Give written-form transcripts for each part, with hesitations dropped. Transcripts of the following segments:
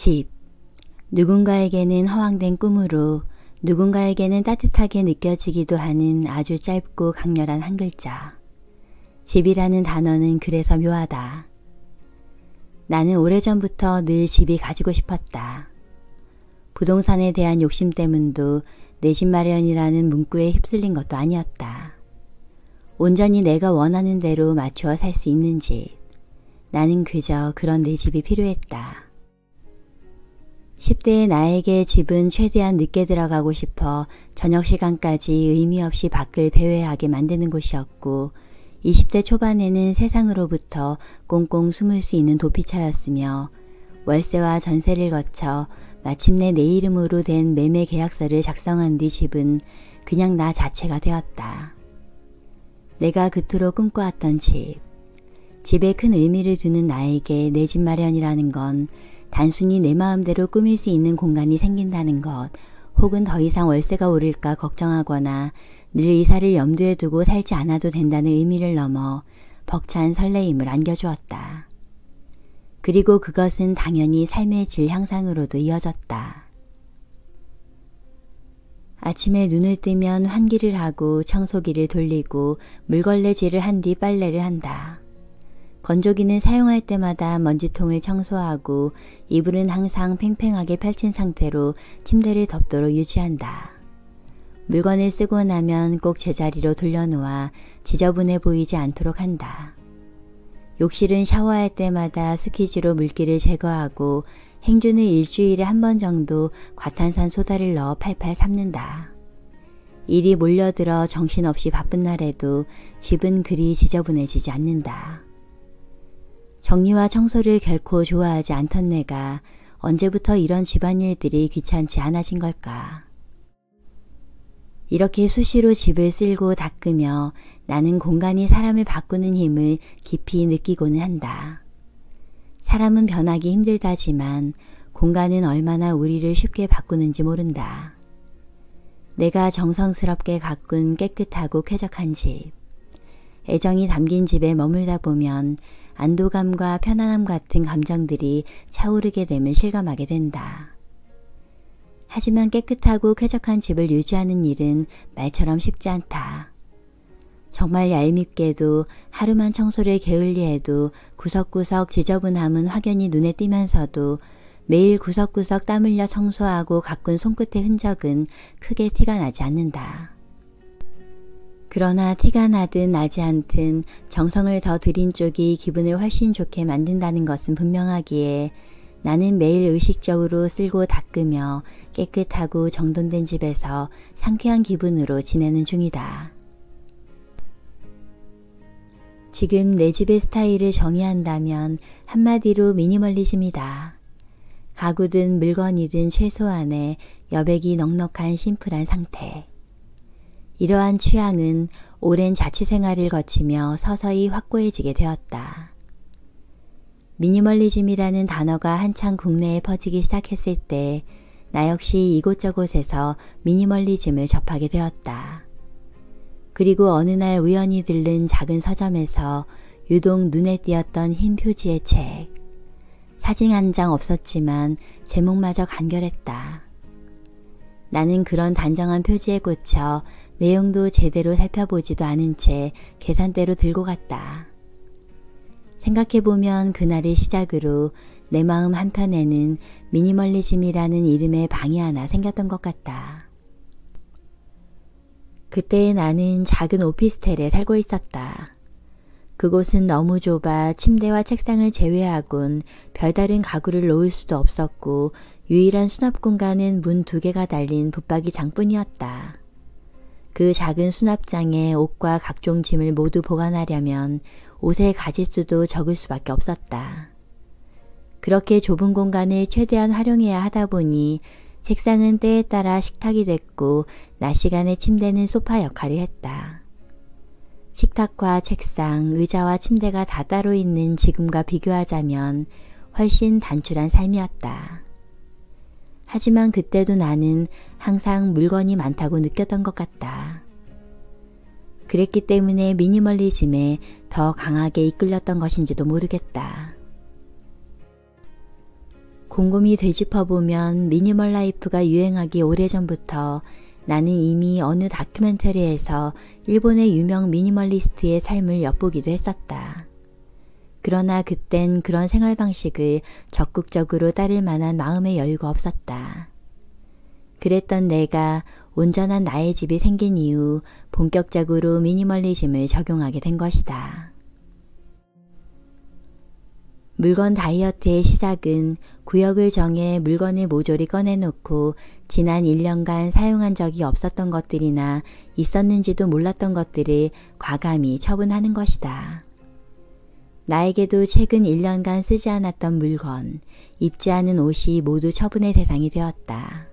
집. 누군가에게는 허황된 꿈으로 누군가에게는 따뜻하게 느껴지기도 하는 아주 짧고 강렬한 한 글자. 집이라는 단어는 그래서 묘하다. 나는 오래전부터 늘 집이 가지고 싶었다. 부동산에 대한 욕심 때문도 내 집 마련이라는 문구에 휩쓸린 것도 아니었다. 온전히 내가 원하는 대로 맞추어 살 수 있는 집. 나는 그저 그런 내 집이 필요했다. 10대의 나에게 집은 최대한 늦게 들어가고 싶어 저녁 시간까지 의미 없이 밖을 배회하게 만드는 곳이었고 20대 초반에는 세상으로부터 꽁꽁 숨을 수 있는 도피처였으며 월세와 전세를 거쳐 마침내 내 이름으로 된 매매 계약서를 작성한 뒤 집은 그냥 나 자체가 되었다. 내가 그토록 꿈꿔왔던 집. 집에 큰 의미를 두는 나에게 내 집 마련이라는 건 단순히 내 마음대로 꾸밀 수 있는 공간이 생긴다는 것, 혹은 더 이상 월세가 오를까 걱정하거나 늘 이사를 염두에 두고 살지 않아도 된다는 의미를 넘어 벅찬 설레임을 안겨주었다. 그리고 그것은 당연히 삶의 질 향상으로도 이어졌다. 아침에 눈을 뜨면 환기를 하고 청소기를 돌리고 물걸레질을 한 뒤 빨래를 한다. 건조기는 사용할 때마다 먼지통을 청소하고 이불은 항상 팽팽하게 펼친 상태로 침대를 덮도록 유지한다. 물건을 쓰고 나면 꼭 제자리로 돌려놓아 지저분해 보이지 않도록 한다. 욕실은 샤워할 때마다 스퀴즈로 물기를 제거하고 행주는 일주일에 한 번 정도 과탄산소다를 넣어 팔팔 삶는다. 일이 몰려들어 정신없이 바쁜 날에도 집은 그리 지저분해지지 않는다. 정리와 청소를 결코 좋아하지 않던 내가 언제부터 이런 집안일들이 귀찮지 않아진 걸까? 이렇게 수시로 집을 쓸고 닦으며 나는 공간이 사람을 바꾸는 힘을 깊이 느끼고는 한다. 사람은 변하기 힘들다지만 공간은 얼마나 우리를 쉽게 바꾸는지 모른다. 내가 정성스럽게 가꾼 깨끗하고 쾌적한 집. 애정이 담긴 집에 머물다 보면 안도감과 편안함 같은 감정들이 차오르게 됨을 실감하게 된다. 하지만 깨끗하고 쾌적한 집을 유지하는 일은 말처럼 쉽지 않다. 정말 얄밉게도 하루만 청소를 게을리해도 구석구석 지저분함은 확연히 눈에 띄면서도 매일 구석구석 땀 흘려 청소하고 가꾼 손끝의 흔적은 크게 티가 나지 않는다. 그러나 티가 나든 나지 않든 정성을 더 들인 쪽이 기분을 훨씬 좋게 만든다는 것은 분명하기에 나는 매일 의식적으로 쓸고 닦으며 깨끗하고 정돈된 집에서 상쾌한 기분으로 지내는 중이다. 지금 내 집의 스타일을 정의한다면 한마디로 미니멀리즘이다. 가구든 물건이든 최소한의 여백이 넉넉한 심플한 상태. 이러한 취향은 오랜 자취생활을 거치며 서서히 확고해지게 되었다. 미니멀리즘이라는 단어가 한창 국내에 퍼지기 시작했을 때 나 역시 이곳저곳에서 미니멀리즘을 접하게 되었다. 그리고 어느 날 우연히 들른 작은 서점에서 유독 눈에 띄었던 흰 표지의 책. 사진 한 장 없었지만 제목마저 간결했다. 나는 그런 단정한 표지에 꽂혀 내용도 제대로 살펴보지도 않은 채 계산대로 들고 갔다. 생각해보면 그날을 시작으로 내 마음 한편에는 미니멀리즘이라는 이름의 방이 하나 생겼던 것 같다. 그때 나는 작은 오피스텔에 살고 있었다. 그곳은 너무 좁아 침대와 책상을 제외하곤 별다른 가구를 놓을 수도 없었고 유일한 수납 공간은 문 2개가 달린 붙박이장뿐이었다. 그 작은 수납장에 옷과 각종 짐을 모두 보관하려면 옷의 가짓수도 적을 수밖에 없었다. 그렇게 좁은 공간을 최대한 활용해야 하다 보니 책상은 때에 따라 식탁이 됐고 낮 시간에 침대는 소파 역할을 했다. 식탁과 책상, 의자와 침대가 다 따로 있는 지금과 비교하자면 훨씬 단출한 삶이었다. 하지만 그때도 나는 항상 물건이 많다고 느꼈던 것 같다. 그랬기 때문에 미니멀리즘에 더 강하게 이끌렸던 것인지도 모르겠다. 곰곰이 되짚어보면 미니멀 라이프가 유행하기 오래전부터 나는 이미 어느 다큐멘터리에서 일본의 유명 미니멀리스트의 삶을 엿보기도 했었다. 그러나 그땐 그런 생활 방식을 적극적으로 따를 만한 마음의 여유가 없었다. 그랬던 내가 온전한 나의 집이 생긴 이후 본격적으로 미니멀리즘을 적용하게 된 것이다. 물건 다이어트의 시작은 구역을 정해 물건을 모조리 꺼내놓고 지난 1년간 사용한 적이 없었던 것들이나 있었는지도 몰랐던 것들을 과감히 처분하는 것이다. 나에게도 최근 1년간 쓰지 않았던 물건, 입지 않은 옷이 모두 처분의 대상이 되었다.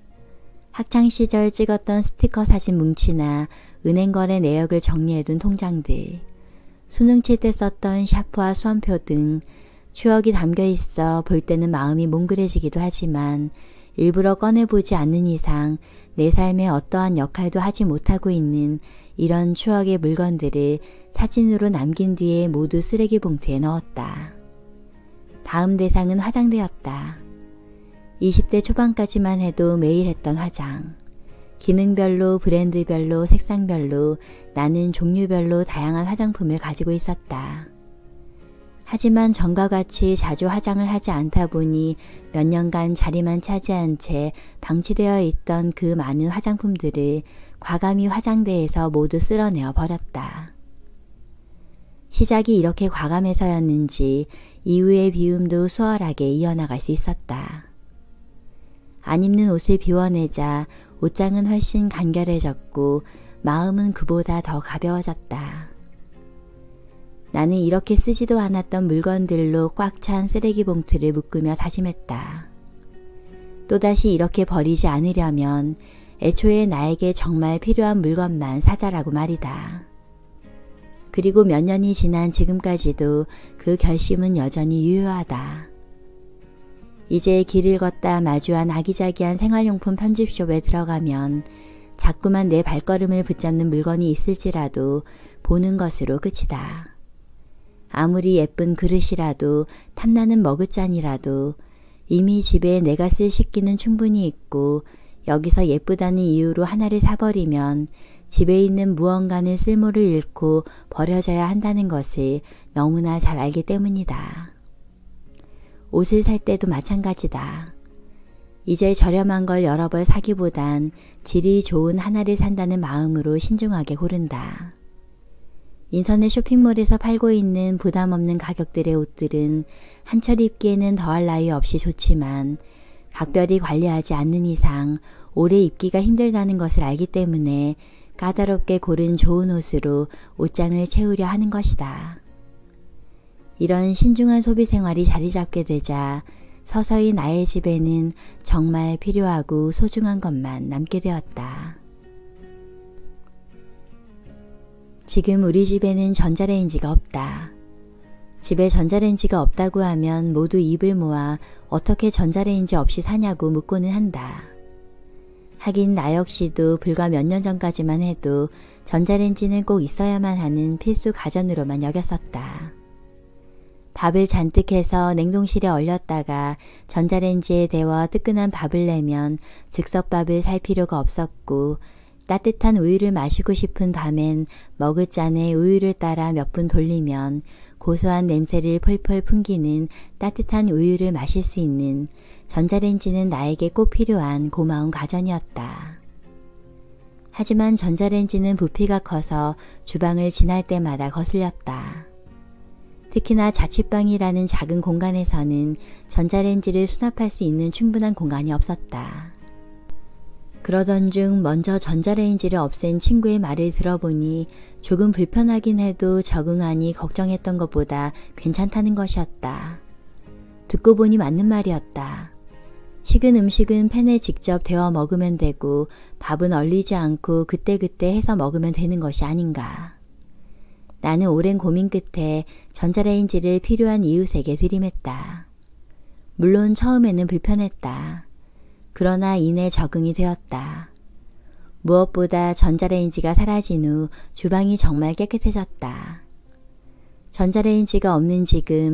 학창시절 찍었던 스티커 사진 뭉치나 은행거래 내역을 정리해둔 통장들, 수능 칠 때 썼던 샤프와 수험표 등 추억이 담겨 있어 볼 때는 마음이 몽글해지기도 하지만 일부러 꺼내보지 않는 이상 내 삶에 어떠한 역할도 하지 못하고 있는 이런 추억의 물건들을 사진으로 남긴 뒤에 모두 쓰레기 봉투에 넣었다. 다음 대상은 화장대였다. 20대 초반까지만 해도 매일 했던 화장. 기능별로, 브랜드별로, 색상별로 나는 종류별로 다양한 화장품을 가지고 있었다. 하지만 전과 같이 자주 화장을 하지 않다 보니 몇 년간 자리만 차지한 채 방치되어 있던 그 많은 화장품들을 과감히 화장대에서 모두 쓸어내어 버렸다. 시작이 이렇게 과감해서였는지 이후의 비움도 수월하게 이어나갈 수 있었다. 안 입는 옷을 비워내자 옷장은 훨씬 간결해졌고 마음은 그보다 더 가벼워졌다. 나는 이렇게 쓰지도 않았던 물건들로 꽉 찬 쓰레기 봉투를 묶으며 다짐했다. 또다시 이렇게 버리지 않으려면 애초에 나에게 정말 필요한 물건만 사자라고 말이다. 그리고 몇 년이 지난 지금까지도 그 결심은 여전히 유효하다. 이제 길을 걷다 마주한 아기자기한 생활용품 편집숍에 들어가면 자꾸만 내 발걸음을 붙잡는 물건이 있을지라도 보는 것으로 끝이다. 아무리 예쁜 그릇이라도 탐나는 머그잔이라도 이미 집에 내가 쓸 식기는 충분히 있고 여기서 예쁘다는 이유로 하나를 사버리면 집에 있는 무언가는 쓸모를 잃고 버려져야 한다는 것을 너무나 잘 알기 때문이다. 옷을 살 때도 마찬가지다. 이제 저렴한 걸 여러 벌 사기보단 질이 좋은 하나를 산다는 마음으로 신중하게 고른다. 인터넷 쇼핑몰에서 팔고 있는 부담 없는 가격들의 옷들은 한철 입기에는 더할 나위 없이 좋지만 각별히 관리하지 않는 이상 오래 입기가 힘들다는 것을 알기 때문에 까다롭게 고른 좋은 옷으로 옷장을 채우려 하는 것이다. 이런 신중한 소비 생활이 자리 잡게 되자 서서히 나의 집에는 정말 필요하고 소중한 것만 남게 되었다. 지금 우리 집에는 전자레인지가 없다. 집에 전자레인지가 없다고 하면 모두 입을 모아 어떻게 전자레인지 없이 사냐고 묻고는 한다. 하긴 나 역시도 불과 몇 년 전까지만 해도 전자레인지는 꼭 있어야만 하는 필수 가전으로만 여겼었다. 밥을 잔뜩 해서 냉동실에 얼렸다가 전자레인지에 데워 뜨끈한 밥을 내면 즉석밥을 살 필요가 없었고 따뜻한 우유를 마시고 싶은 밤엔 머그잔에 우유를 따라 몇 분 돌리면 고소한 냄새를 펄펄 풍기는 따뜻한 우유를 마실 수 있는 전자레인지는 나에게 꼭 필요한 고마운 가전이었다. 하지만 전자레인지는 부피가 커서 주방을 지날 때마다 거슬렸다. 특히나 자취방이라는 작은 공간에서는 전자레인지를 수납할 수 있는 충분한 공간이 없었다. 그러던 중 먼저 전자레인지를 없앤 친구의 말을 들어보니 조금 불편하긴 해도 적응하니 걱정했던 것보다 괜찮다는 것이었다. 듣고 보니 맞는 말이었다. 식은 음식은 팬에 직접 데워 먹으면 되고 밥은 얼리지 않고 그때그때 해서 먹으면 되는 것이 아닌가. 나는 오랜 고민 끝에 전자레인지를 필요한 이웃에게 들이맸다. 물론 처음에는 불편했다. 그러나 이내 적응이 되었다. 무엇보다 전자레인지가 사라진 후 주방이 정말 깨끗해졌다. 전자레인지가 없는 지금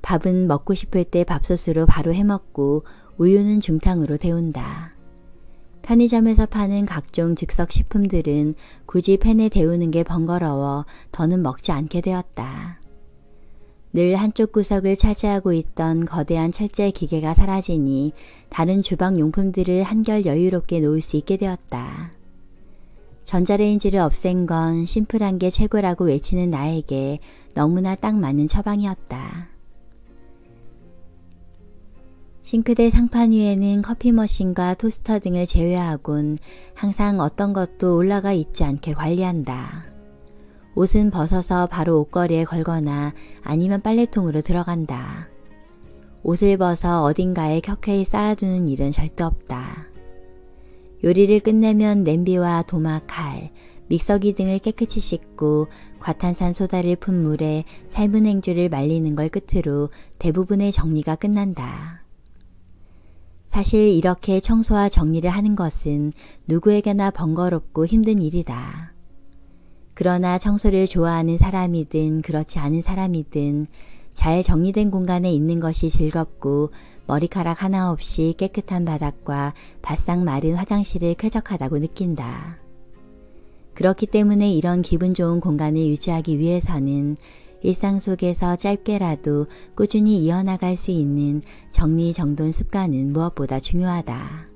밥은 먹고 싶을 때 밥솥으로 바로 해먹고 우유는 중탕으로 데운다. 편의점에서 파는 각종 즉석 식품들은 굳이 팬에 데우는 게 번거로워 더는 먹지 않게 되었다. 늘 한쪽 구석을 차지하고 있던 거대한 철제 기계가 사라지니 다른 주방 용품들을 한결 여유롭게 놓을 수 있게 되었다. 전자레인지를 없앤 건 심플한 게 최고라고 외치는 나에게 너무나 딱 맞는 처방이었다. 싱크대 상판 위에는 커피 머신과 토스터 등을 제외하곤 항상 어떤 것도 올라가 있지 않게 관리한다. 옷은 벗어서 바로 옷걸이에 걸거나 아니면 빨래통으로 들어간다. 옷을 벗어 어딘가에 켜켜이 쌓아두는 일은 절대 없다. 요리를 끝내면 냄비와 도마, 칼, 믹서기 등을 깨끗이 씻고 과탄산 소다를 푼 물에 삶은 행주를 말리는 걸 끝으로 대부분의 정리가 끝난다. 사실 이렇게 청소와 정리를 하는 것은 누구에게나 번거롭고 힘든 일이다. 그러나 청소를 좋아하는 사람이든 그렇지 않은 사람이든 잘 정리된 공간에 있는 것이 즐겁고 머리카락 하나 없이 깨끗한 바닥과 바싹 마른 화장실을 쾌적하다고 느낀다. 그렇기 때문에 이런 기분 좋은 공간을 유지하기 위해서는 일상 속에서 짧게라도 꾸준히 이어나갈 수 있는 정리정돈 습관은 무엇보다 중요하다.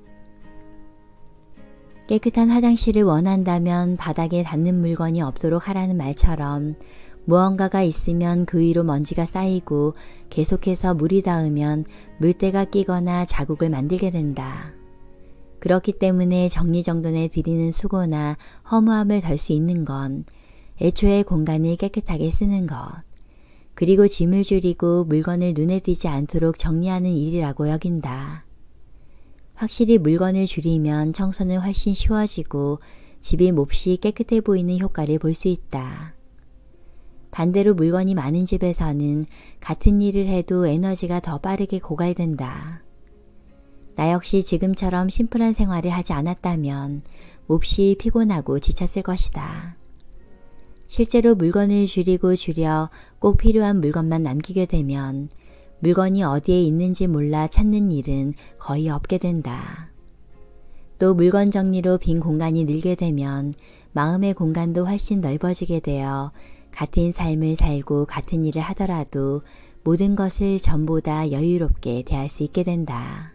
깨끗한 화장실을 원한다면 바닥에 닿는 물건이 없도록 하라는 말처럼 무언가가 있으면 그 위로 먼지가 쌓이고 계속해서 물이 닿으면 물때가 끼거나 자국을 만들게 된다. 그렇기 때문에 정리정돈에 들이는 수고나 허무함을 덜 수 있는 건 애초에 공간을 깨끗하게 쓰는 것, 그리고 짐을 줄이고 물건을 눈에 띄지 않도록 정리하는 일이라고 여긴다. 확실히 물건을 줄이면 청소는 훨씬 쉬워지고 집이 몹시 깨끗해 보이는 효과를 볼 수 있다. 반대로 물건이 많은 집에서는 같은 일을 해도 에너지가 더 빠르게 고갈된다. 나 역시 지금처럼 심플한 생활을 하지 않았다면 몹시 피곤하고 지쳤을 것이다. 실제로 물건을 줄이고 줄여 꼭 필요한 물건만 남기게 되면 물건이 어디에 있는지 몰라 찾는 일은 거의 없게 된다. 또 물건 정리로 빈 공간이 늘게 되면 마음의 공간도 훨씬 넓어지게 되어 같은 삶을 살고 같은 일을 하더라도 모든 것을 전보다 여유롭게 대할 수 있게 된다.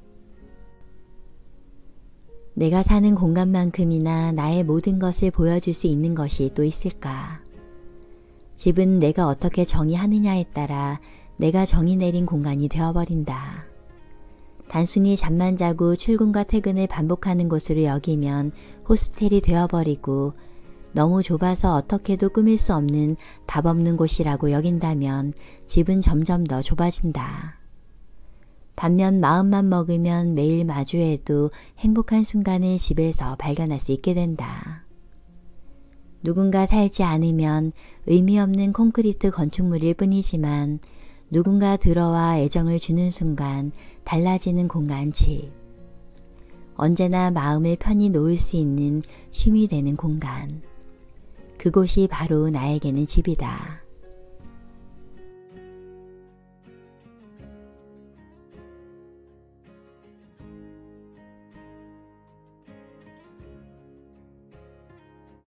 내가 사는 공간만큼이나 나의 모든 것을 보여줄 수 있는 것이 또 있을까? 집은 내가 어떻게 정의하느냐에 따라 내가 정의 내린 공간이 되어버린다. 단순히 잠만 자고 출근과 퇴근을 반복하는 곳으로 여기면 호스텔이 되어버리고 너무 좁아서 어떻게도 꾸밀 수 없는 답 없는 곳이라고 여긴다면 집은 점점 더 좁아진다. 반면 마음만 먹으면 매일 마주해도 행복한 순간을 집에서 발견할 수 있게 된다. 누군가 살지 않으면 의미 없는 콘크리트 건축물일 뿐이지만 누군가 들어와 애정을 주는 순간 달라지는 공간 집. 언제나 마음을 편히 놓을 수 있는 쉼이 되는 공간. 그곳이 바로 나에게는 집이다.